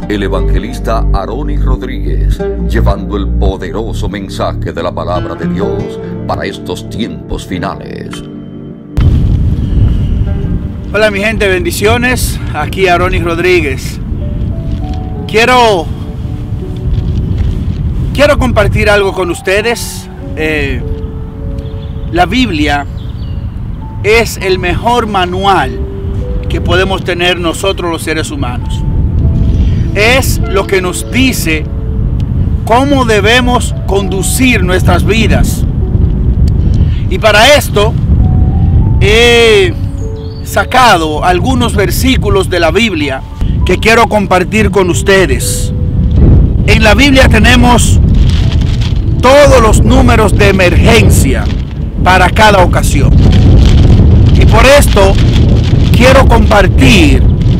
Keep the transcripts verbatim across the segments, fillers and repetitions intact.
el evangelista Aronis Rodríguez, llevando el poderoso mensaje de la palabra de Dios para estos tiempos finales. Hola mi gente, bendiciones. Aquí Aronis Rodríguez. Quiero, quiero compartir algo con ustedes. Eh, la Biblia es el mejor manual que podemos tener nosotros los seres humanos. Es lo que nos dice cómo debemos conducir nuestras vidas. Y para esto he sacado algunos versículos de la Biblia que quiero compartir con ustedes. En la Biblia tenemos todos los números de emergencia para cada ocasión. Y por esto quiero compartir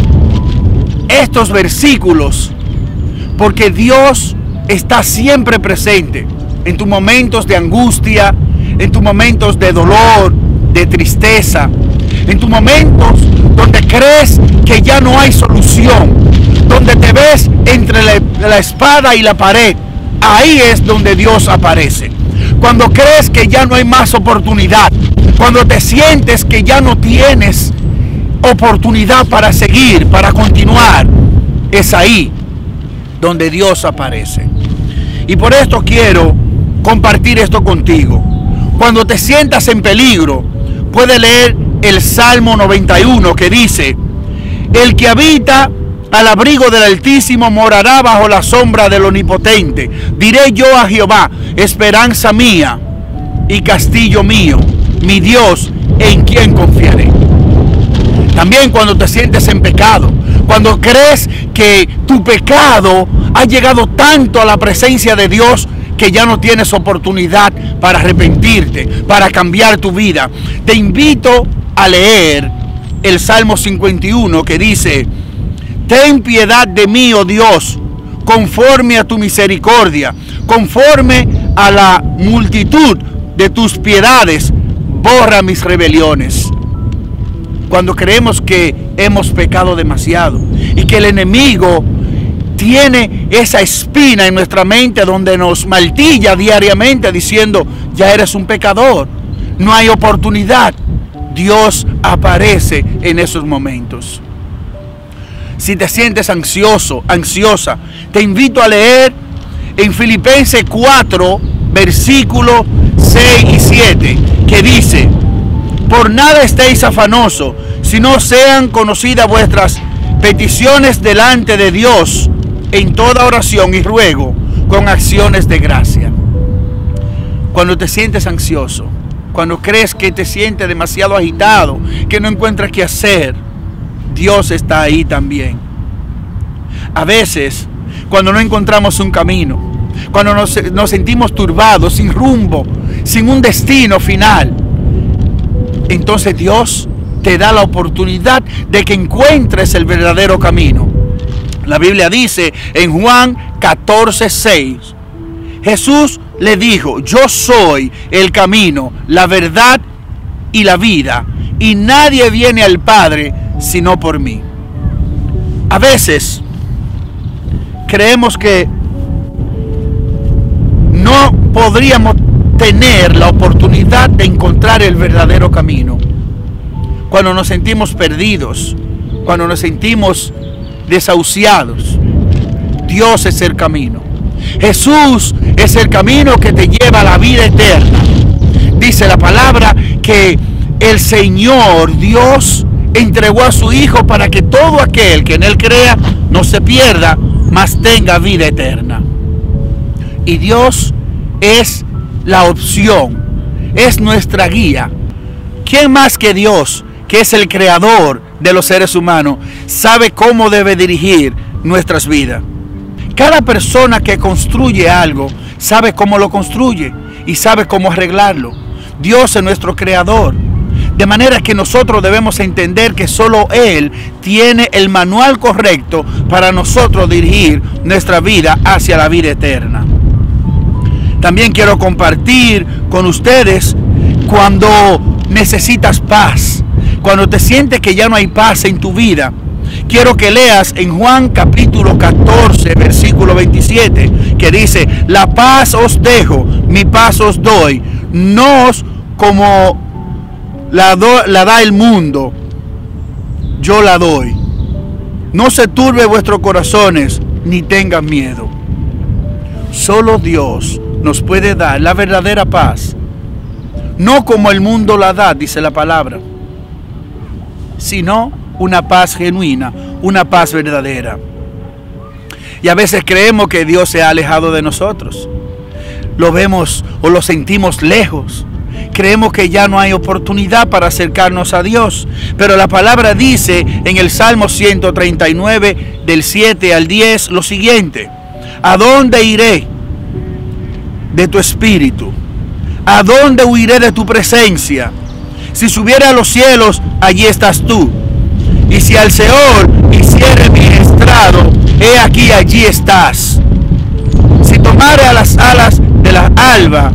estos versículos, porque Dios está siempre presente en tus momentos de angustia, en tus momentos de dolor, de tristeza, en tus momentos donde crees que ya no hay solución, donde te ves entre la, la espada y la pared. Ahí es donde Dios aparece. Cuando crees que ya no hay más oportunidad, cuando te sientes que ya no tienes oportunidad para seguir, para continuar, es ahí donde Dios aparece. Y por esto quiero compartir esto contigo. Cuando te sientas en peligro, puedes leer el Salmo noventa y uno, que dice: el que habita al abrigo del Altísimo morará bajo la sombra del Omnipotente. Diré yo a Jehová, esperanza mía y castillo mío, mi Dios, en quien confiaré. También cuando te sientes en pecado, cuando crees que tu pecado ha llegado tanto a la presencia de Dios que ya no tienes oportunidad para arrepentirte, para cambiar tu vida, te invito a leer el Salmo cincuenta y uno, que dice: ten piedad de mí, oh Dios, conforme a tu misericordia, conforme a la multitud de tus piedades, borra mis rebeliones. Cuando creemos que hemos pecado demasiado y que el enemigo tiene esa espina en nuestra mente donde nos martilla diariamente diciendo: ya eres un pecador, no hay oportunidad, Dios aparece en esos momentos. Si te sientes ansioso, ansiosa, te invito a leer en Filipenses cuatro, versículos seis y siete, que dice: por nada estéis afanosos, sino sean conocidas vuestras peticiones delante de Dios en toda oración y ruego con acciones de gracia. Cuando te sientes ansioso, cuando crees que te sientes demasiado agitado, que no encuentras qué hacer, Dios está ahí también. A veces, cuando no encontramos un camino, cuando nos, nos sentimos turbados, sin rumbo, sin un destino final, entonces Dios te da la oportunidad de que encuentres el verdadero camino. La Biblia dice en Juan catorce, seis, Jesús le dijo: yo soy el camino, la verdad y la vida, y nadie viene al Padre sino por mí. A veces creemos que no podríamos tener la oportunidad de encontrar el verdadero camino. Cuando nos sentimos perdidos, cuando nos sentimos desahuciados, Dios es el camino. Jesús es el camino que te lleva a la vida eterna. Dice la palabra que el Señor Dios entregó a su Hijo para que todo aquel que en Él crea no se pierda, mas tenga vida eterna. Y Dios es la opción, es nuestra guía. ¿Quién más que Dios, que es el creador de los seres humanos, sabe cómo debe dirigir nuestras vidas? Cada persona que construye algo sabe cómo lo construye y sabe cómo arreglarlo. Dios es nuestro creador, de manera que nosotros debemos entender que solo Él tiene el manual correcto para nosotros dirigir nuestra vida hacia la vida eterna. También quiero compartir con ustedes cuando necesitas paz, cuando te sientes que ya no hay paz en tu vida. Quiero que leas en Juan capítulo catorce, versículo veintisiete, que dice: la paz os dejo, mi paz os doy, no os como la, do, la da el mundo, yo la doy. No se turbe vuestros corazones, ni tengan miedo. Solo Dios nos puede dar la verdadera paz, no como el mundo la da, dice la palabra, sino una paz genuina, una paz verdadera. Y a veces creemos que Dios se ha alejado de nosotros. Lo vemos o lo sentimos lejos. Creemos que ya no hay oportunidad para acercarnos a Dios. Pero la palabra dice en el Salmo ciento treinta y nueve, del siete al diez, lo siguiente: ¿a dónde iré de tu espíritu? ¿A dónde huiré de tu presencia? Si subiera a los cielos, allí estás tú. Y si al Seol hiciere mi estrado, he aquí, allí estás. Si tomare a las alas de la alba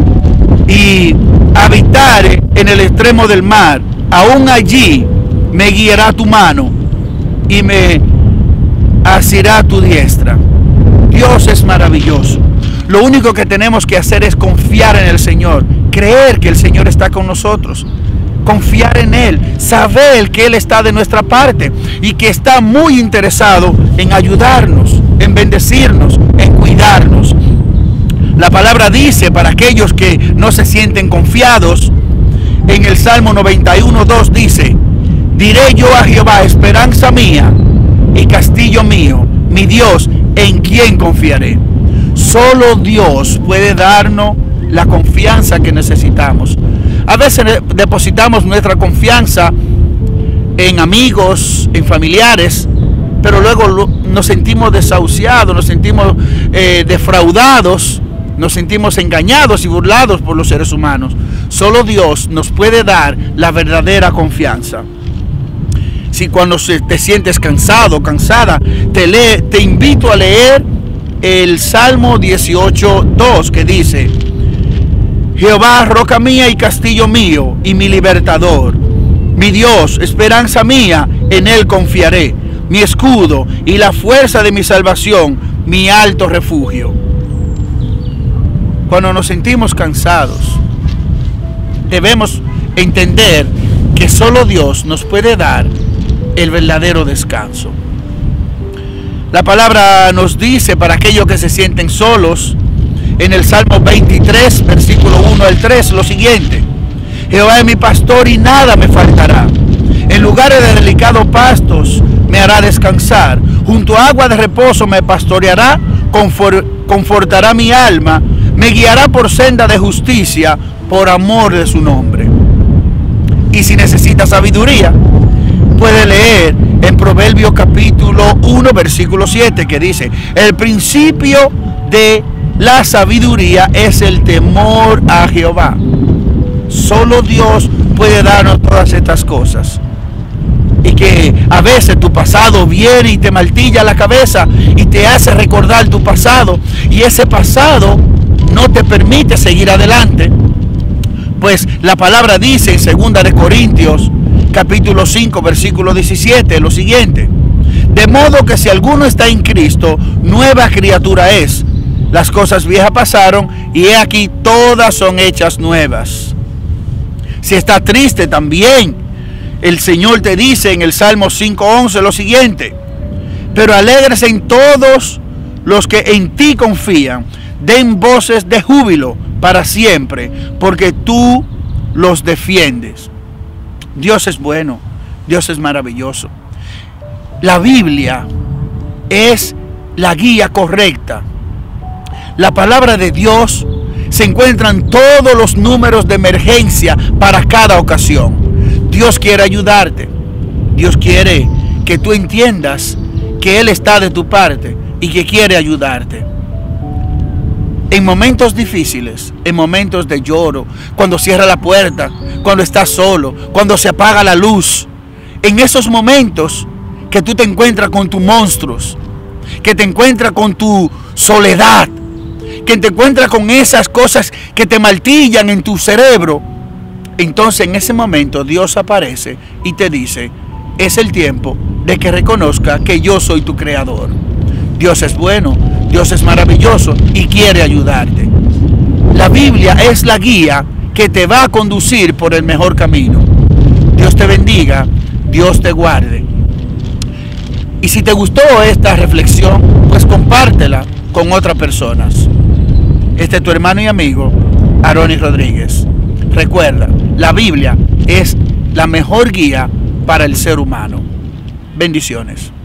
y habitare en el extremo del mar, aún allí me guiará tu mano y me asirá tu diestra. Dios es maravilloso. Lo único que tenemos que hacer es confiar en el Señor, creer que el Señor está con nosotros, confiar en Él, saber que Él está de nuestra parte y que está muy interesado en ayudarnos, en bendecirnos, en cuidarnos. La palabra dice, para aquellos que no se sienten confiados, en el Salmo noventa y uno, dos dice: diré yo a Jehová, esperanza mía y castillo mío, mi Dios, en quien confiaré. Solo Dios puede darnos la confianza que necesitamos. A veces depositamos nuestra confianza en amigos, en familiares, pero luego nos sentimos desahuciados, nos sentimos eh, defraudados, nos sentimos engañados y burlados por los seres humanos. Solo Dios nos puede dar la verdadera confianza. Si cuando te sientes cansado, cansada, te, lee, te invito a leer el Salmo dieciocho, dos, que dice: Jehová, roca mía y castillo mío, y mi libertador, mi Dios, esperanza mía, en Él confiaré, mi escudo y la fuerza de mi salvación, mi alto refugio. Cuando nos sentimos cansados, debemos entender que solo Dios nos puede dar el verdadero descanso. La palabra nos dice, para aquellos que se sienten solos, en el Salmo veintitrés, versículo uno al tres, lo siguiente: Jehová es mi pastor y nada me faltará. En lugares de delicados pastos me hará descansar. Junto a agua de reposo me pastoreará, confort, confortará mi alma, me guiará por senda de justicia, por amor de su nombre. Y si necesita sabiduría, puede leer en Proverbios capítulo uno, versículo siete, que dice: el principio de la sabiduría es el temor a Jehová. Solo Dios puede darnos todas estas cosas. Y que a veces tu pasado viene y te martilla la cabeza y te hace recordar tu pasado, y ese pasado no te permite seguir adelante. Pues la palabra dice en segunda de Corintios capítulo cinco, versículo diecisiete, lo siguiente: de modo que si alguno está en Cristo, nueva criatura es. Las cosas viejas pasaron y he aquí todas son hechas nuevas. Si está triste también, el Señor te dice en el Salmo cinco, once lo siguiente: pero alégrese en todos los que en ti confían, den voces de júbilo para siempre, porque tú los defiendes. Dios es bueno, Dios es maravilloso. La Biblia es la guía correcta. La palabra de Dios se encuentran todos los números de emergencia para cada ocasión. Dios quiere ayudarte. Dios quiere que tú entiendas que Él está de tu parte y que quiere ayudarte. En momentos difíciles, en momentos de lloro, cuando cierra la puerta, cuando estás solo, cuando se apaga la luz, en esos momentos que tú te encuentras con tus monstruos, que te encuentras con tu soledad, que te encuentras con esas cosas que te martillan en tu cerebro, entonces en ese momento Dios aparece y te dice: es el tiempo de que reconozca que yo soy tu creador. Dios es bueno, Dios es maravilloso y quiere ayudarte. La Biblia es la guía que te va a conducir por el mejor camino. Dios te bendiga, Dios te guarde. Y si te gustó esta reflexión, pues compártela con otras personas. Este es tu hermano y amigo, Aronis Rodríguez. Recuerda, la Biblia es la mejor guía para el ser humano. Bendiciones.